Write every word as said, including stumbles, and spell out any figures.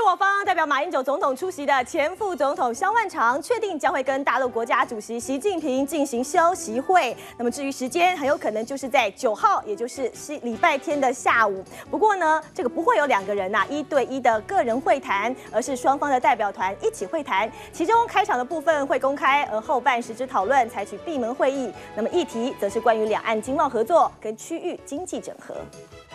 我方代表马英九总统出席的前副总统萧万长确定将会跟大陆国家主席习近平进行消息会。那么至于时间，很有可能就是在九号，也就是礼拜天的下午。不过呢，这个不会有两个人呐、啊、一对一的个人会谈，而是双方的代表团一起会谈。其中开场的部分会公开，而后半实质讨论采取闭门会议。那么议题则是关于两岸经贸合作跟区域经济整合。